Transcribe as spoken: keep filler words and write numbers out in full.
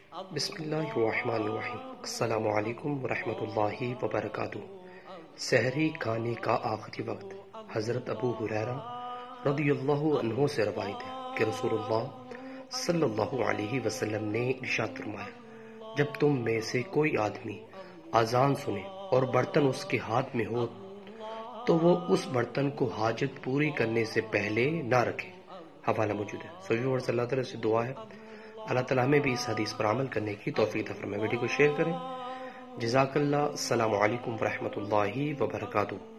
बिस्मिल्लाहिर्रहमानिर्रहीम। अस्सलामु अलैकुम वरहमतुल्लाहि वबरकातुहू। सहरी खाने का आखिरी वक्त। हज़रत अबू हुरैरा रदियल्लाहु अन्हु से रवायत है कि रसूलुल्लाह सल्लल्लाहु अलैहि वसल्लम ने इरशाद फरमाया, जब तुम में से कोई आदमी अजान सुने और बर्तन उसके हाथ में हो तो वो उस बर्तन को हाजत पूरी करने से पहले ना रखे। हवाला मौजूद है। सो व्यूअर्स, अल्लाह ताला से दुआ है अल्लाह ताला हमें भी इस हदीस पर अमल करने की तौफीक अता फरमाए। वीडियो को शेयर करें। जज़ाकल्लाह। अस्सलामु अलैकुम वरहमतुल्लाहि वबरकातुहू।